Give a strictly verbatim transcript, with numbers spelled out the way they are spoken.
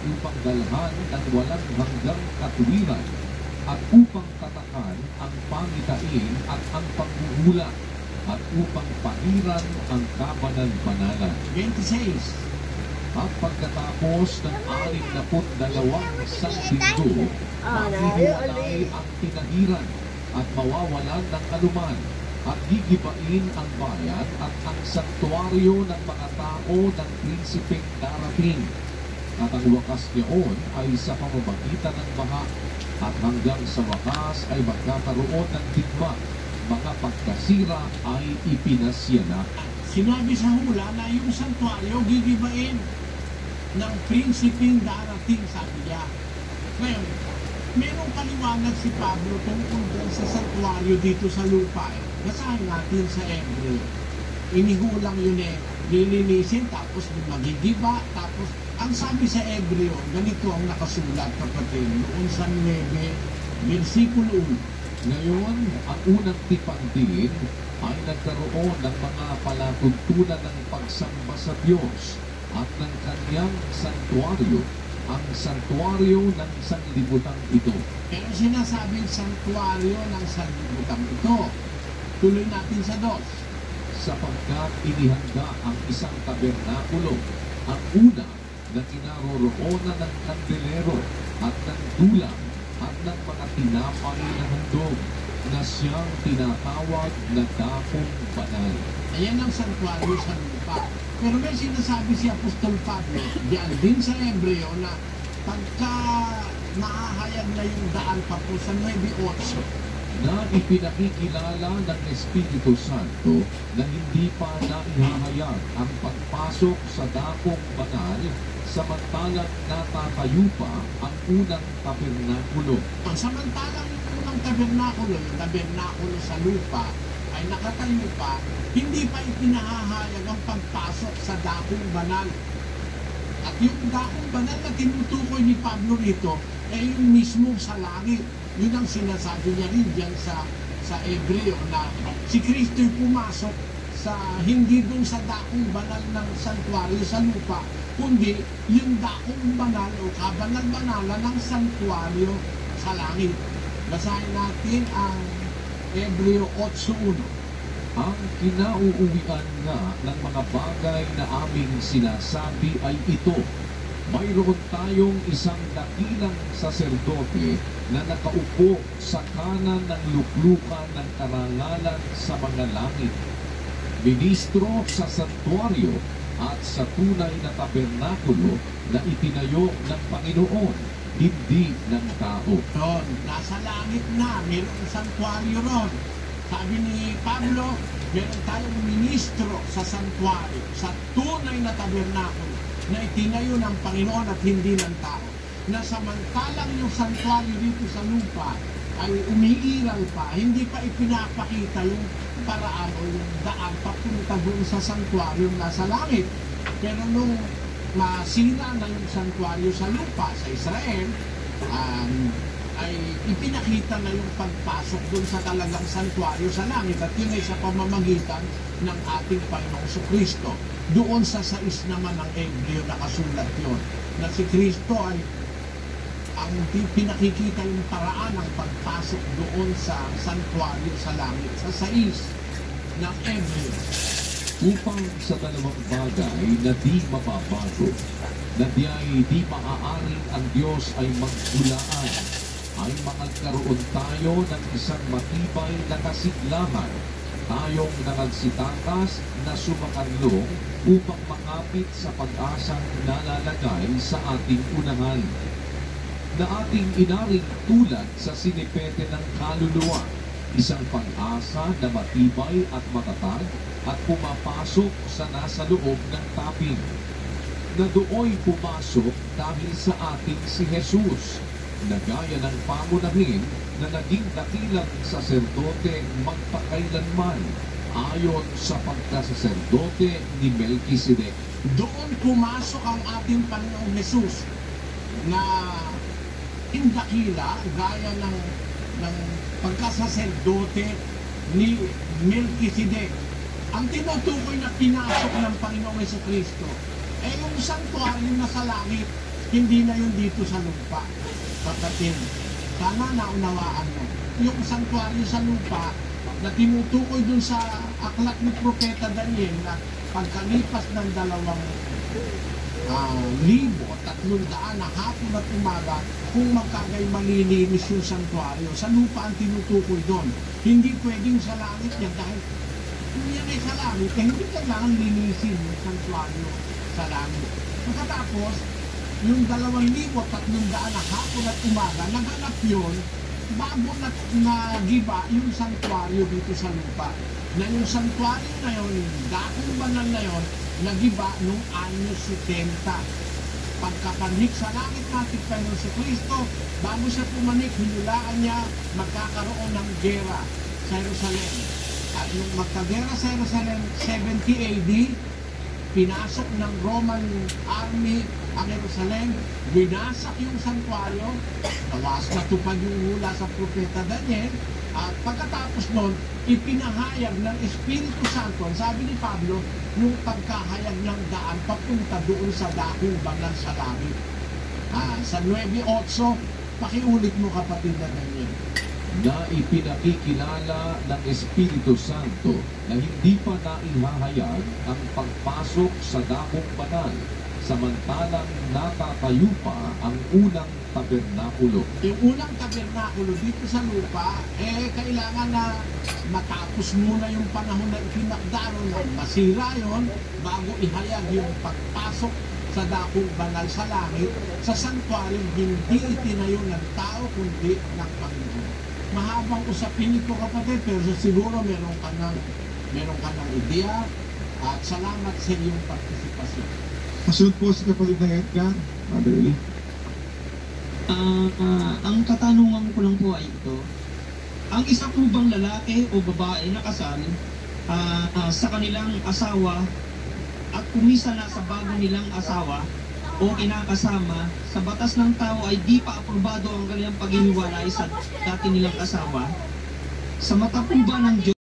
upang dalhan ng walang hanggang katuwiran at upang tatakan ang pangitain at ang panghuhula at upang pahiran ang kabanan-banalan. twenty-six. At pagkatapos ng anim na put dalawang sanlinggo, mahihiwalay ang tinahiran at mawawalan ng anuman at gigibain ang bayan at ang santuaryo ng mga tao ng prinsipeng darating. At ang wakas niyaon ay sa pamamagitan ng baha at hanggang sa wakas ay magkakaroon ng digma. Mga pagkasira ay ipinasya na. Sinabi sa hula na yung santuaryo gigibain ng prinsipeng darating, sabi niya. Ngayon, merong paliwanag si Pablo tungkol dyan sa santuaryo dito sa lupa. Eh. Basahin natin sa Hebreo. Inigulang yun eh, lilinisin, tapos magigiba, tapos ang sabi sa Hebreo, ganito ang nakasulat, kapatid, noon sa nine, versikulo one. Ngayon, ang unang tipan din ay nagkaroon ng mga palatuntunan ng pagsamba sa Diyos at ng kanyang santuaryo, ang santuaryo ng sanlibutan ito. Pero sinasabing santuaryo ng sanlibutan ito. Tuloy natin sa dos. Sapagkat inihanda ang isang tabernakulo, ang una na kinaroroonan ng kandelero at ng dulang at ng mga tinapay na handog na siyang tinatawag na dakong banal. Ayan ang santuaryo sa lupa. Pero may sinasabi si Apostol Pablo, diyan din sa Hebreo, na pagka nakahayag na yung daan pa po sa nine eight, na ipinakikilala ng Espiritu Santo na hindi pa naihahayag ang pagpasok sa dakong banal samantalang natatayo pa ang unang tabernakulo. Ang samantalang yung unang tabernakulo, yung tabernakulo sa lupa, ay nakatayo pa, hindi pa ipinahahayag ang pagpasok sa dakong banal. At yung dakong banal na tinutukoy ni Pablo rito, ay yung mismo sa langit. Yun ang sinasabi niya rin dyan sa, sa Hebreo, na si Kristo'y pumasok sa hindi dun sa dakong banal ng santuaryo sa lupa, kundi yung dakong banal o kabanal-banalan ng santuaryo sa langit. Basahin natin ang Hebreo eight one. Ang kinauuwian nga ng mga bagay na aming sinasabi ay ito: mayroon tayong isang dakilang saserdote na nakaupo sa kanan ng luklukan ng karangalan sa mga langit, ministro sa santuaryo at sa tunay na tabernakulo na itinayo ng Panginoon, hindi ng tao. Ron, nasa langit na, mayroong santuaryo ron. Sabi ni Pablo, meron tayong ministro sa santuaryo, sa tunay na tabernakulo na itinayo ng Panginoon at hindi ng tao. Na samantalang yung santuaryo dito sa lupa ay umiiral pa, hindi pa ipinapakita yung paraan o yung daan papunta doon sa santuaryo nasa langit. Pero nung masira na yung santuaryo sa lupa sa Israel, um, ay ipinakita na yung pagpasok doon sa talagang santuaryo sa langit, at yun ay sa pamamagitan ng ating Panginoong Kristo. Doon sa sais naman ng Hebreo nakasulat yun, na si Kristo ay ang pinakikita yung paraan ng pagpasok doon sa santuaryo sa langit, sa sais ng Hebreo. Upang sa dalawang bagay na di mababago, na di ay di maaaring ang Diyos ay maghulaan, ay makagkaroon tayo ng isang matibay na kasiglahan, tayong nakagsitakas na sumakanlong upang makapit sa pag-asang nalalagay sa ating unahan, na ating inaring tulad sa sinipete ng kaluluwa, isang pag-asa na matibay at matatag at pumapasok sa nasa loob ng taping, na dooy pumasok dahil sa ating si Jesus, na gaya ng pangunahin na naging dakilang saserdote magpakailanman ayon sa pagkasaserdote ni Melchizedek. Doon pumasok ang ating Panginoong Jesus na indakila gaya ng, ng pagkasaserdote ni Melchizedek. Ang tinutukoy na pinasok ng Panginoong Jesucristo ay yung santuaryo na sa langit, Hindi na yun dito sa lupa, kapatid. Sana naunawaan mo. Yung santuaryo sa lupa na tinutukoy dun sa aklat ni Propeta Daniel na pagkalipas ng dalawang uh, libo, tatlong daan na hapon at umaga, kung magkagay malilinis yung santuaryo. Sa lupa ang tinutukoy doon. Hindi pwedeng sa langit yan dahil kung yan ay sa langit, eh, hindi kailangan linisin yung santuaryo sa langit. Pagkatapos, yung dalawang libo, tatlong daan na hapon at umaga, naganap yun bago na nagiba yung santuaryo dito sa lupa. Na yung santuaryo na yun, yung dakong banal na yun, nagiba nung anyo setenta. Pagkapanik sa langit natin Panginoon si Kristo, bago siya pumanik, hinulaan niya magkakaroon ng gera sa Jerusalem. At nung magkagera sa Jerusalem, seventy A D, pinasok ng Roman army ang Jerusalem, binasak yung santuaryo, tawas na tupad yung hula sa Propeta Daniel, at pagkatapos nun, ipinahayag ng Espiritu Santo, sabi ni Pablo, yung pagkahayag ng daan papunta doon sa dakong banal sa langit. Ah, sa nine eight, pakiulit mo kapatid na Daniel. Na ipinakikilala ng Espiritu Santo na hindi pa naihahayag ang pagpasok sa dakong banal, samantalang natatayo pa ang unang tabernakulo. Yung unang tabernakulo dito sa lupa, eh kailangan na matapos muna yung panahon na itinakdaro na masira yon bago ihayag yung pagpasok sa dakong banal sa langit, sa santuaryong hindi itinayo ng tao kundi ng Panginoon. Mahabang usapin ito kapatid, pero siguro meron ka ng, meron ka ng ideya at salamat sa iyong partisipasyon. Masunod po si kapatid na Edgar, Mother Eli. Uh, uh, ang katanungan ko lang po ay ito. Ang isa po bang lalaki o babae na kasal uh, uh, sa kanilang asawa at kumisa na sa bago nilang asawa o kinakasama, sa batas ng tao ay di pa aprobado ang kanilang paghihiwalay sa dati nilang asawa, sa mata po ba ng Diyos